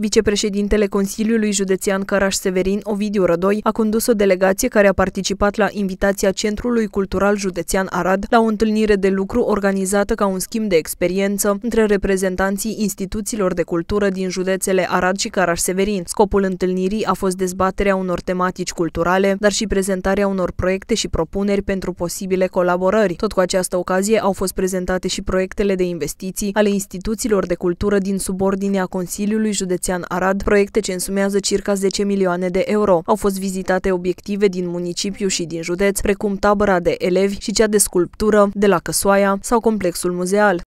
Vicepreședintele Consiliului Județean Caraș-Severin, Ovidiu Rădoi, a condus o delegație care a participat la invitația Centrului Cultural Județean Arad la o întâlnire de lucru organizată ca un schimb de experiență între reprezentanții instituțiilor de cultură din județele Arad și Caraș-Severin. Scopul întâlnirii a fost dezbaterea unor tematici culturale, dar și prezentarea unor proiecte și propuneri pentru posibile colaborări. Tot cu această ocazie au fost prezentate și proiectele de investiții ale instituțiilor de cultură din subordinea Consiliului Județean Arad, proiecte ce însumează circa 10 milioane de euro. Au fost vizitate obiective din municipiu și din județ, precum tabăra de elevi și cea de sculptură de la Căsoaia sau complexul muzeal.